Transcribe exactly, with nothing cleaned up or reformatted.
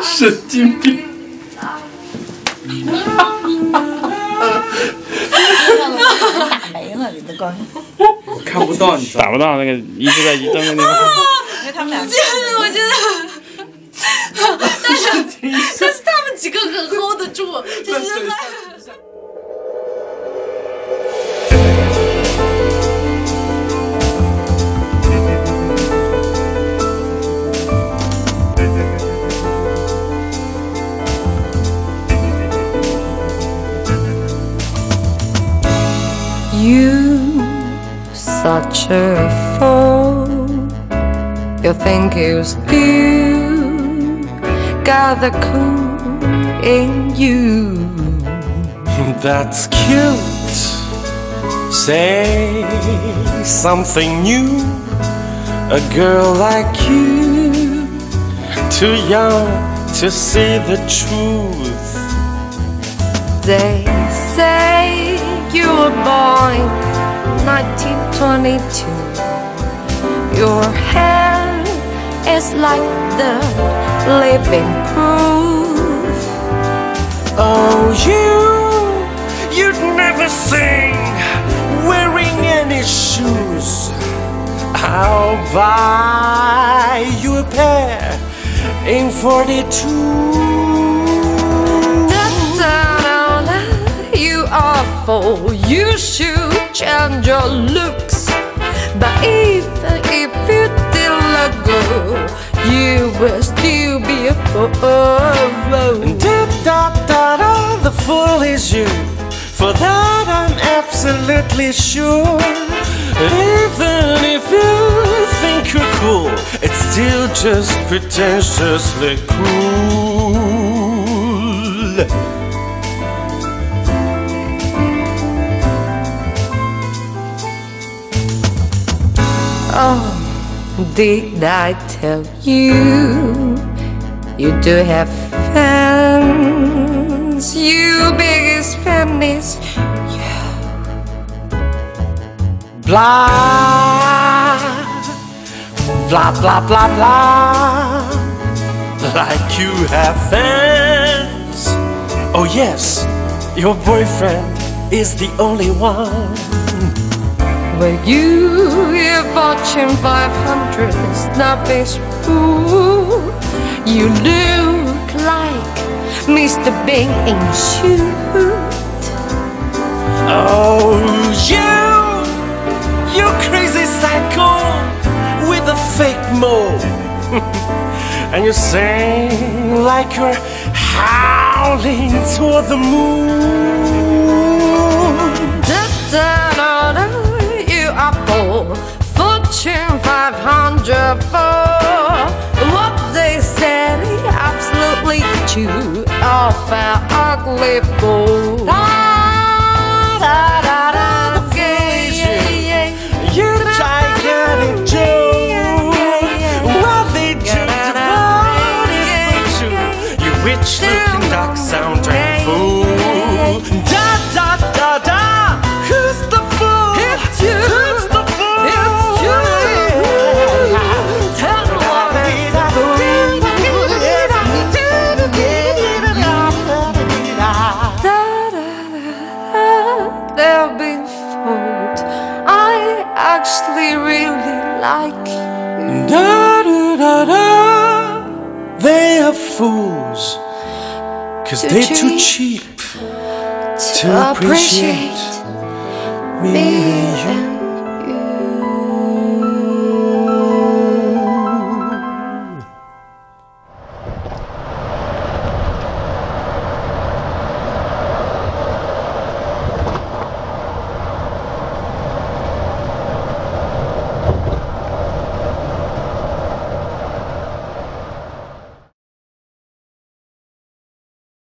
神经病。 没了，你的光。 我看不到，你打不到那个一直在移动的那个。 因为他们俩。 就是我觉得，但是但是他们几个很 hold 得住，就是在。 You, such a fool. You think you still got the cool in you. That's cute. Say something new. A girl like you, too young to see the truth. They say you were born nineteen twenty-two. Your hair is like the living proof. Oh, you, you'd never sing wearing any shoes. I'll buy you a pair in forty-two. You are full, you should change your looks. But even if you did look good, you will still be a fool. Da da da da, the fool is you. For that I'm absolutely sure. Even if you think you're cool, it's still just pretentiously cool. Oh, did I tell you? You do have fans. Your biggest fan is you. Blah, blah, blah, blah, blah. Like you have fans. Oh yes, your boyfriend is the only one. Well, you hear Fortune five hundred snobbish fool. You look like Mister Bean in shoot. Oh, you, you crazy psycho with a fake mole. And you sing like you're howling toward the moon. Da, da, da, da. Apple, Fortune five hundred for what they said, absolutely true. Off an ugly fool. Da, da, da, da, the yeah, yeah, yeah. You gigantic Joe. What they joked about is so true. You rich-looking dark soundtrack fool. Da, da, da, da. Who's the fool? It's you. Who's the fool? It's you. Tell me what is the fool. They'll be fooled. I actually really like you. Da, da, da, da. They are fools, cause Too they're cheap too cheap to to appreciate appreciate me me and you. and